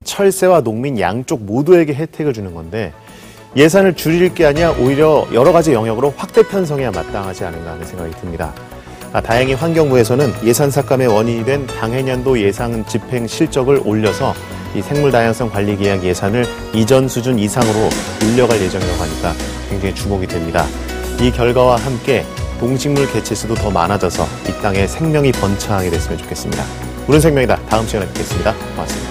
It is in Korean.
철새와 농민 양쪽 모두에게 혜택을 주는 건데 예산을 줄일 게 아니라 오히려 여러 가지 영역으로 확대 편성해야 마땅하지 않은가 하는 생각이 듭니다. 다행히 환경부에서는 예산 삭감의 원인이 된 당해년도 예산 집행 실적을 올려서 이 생물다양성 관리 계약 예산을 이전 수준 이상으로 늘려갈 예정이라고 하니까 굉장히 주목이 됩니다. 이 결과와 함께 동식물 개체수도 더 많아져서 이 땅에 생명이 번창하게 됐으면 좋겠습니다. 우른 생명이다. 다음 시간에 뵙겠습니다. 고맙습니다.